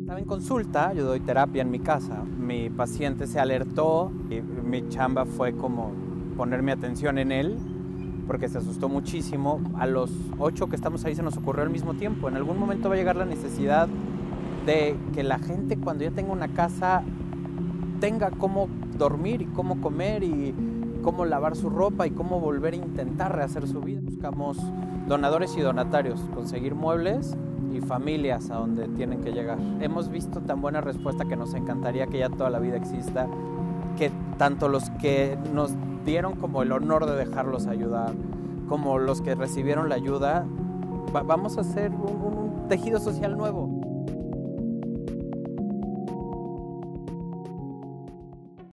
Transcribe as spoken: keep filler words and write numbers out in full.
Estaba en consulta, yo doy terapia en mi casa. Mi paciente se alertó y mi chamba fue como poner mi atención en él porque se asustó muchísimo. A los ocho que estamos ahí se nos ocurrió al mismo tiempo. En algún momento va a llegar la necesidad de que la gente, cuando ya tenga una casa, tenga cómo dormir y cómo comer y cómo lavar su ropa y cómo volver a intentar rehacer su vida. Buscamos donadores y donatarios, conseguir muebles y familias a donde tienen que llegar. Hemos visto tan buena respuesta que nos encantaría que ya toda la vida exista, que tanto los que nos dieron como el honor de dejarlos ayudar, como los que recibieron la ayuda, va vamos a hacer un, un tejido social nuevo.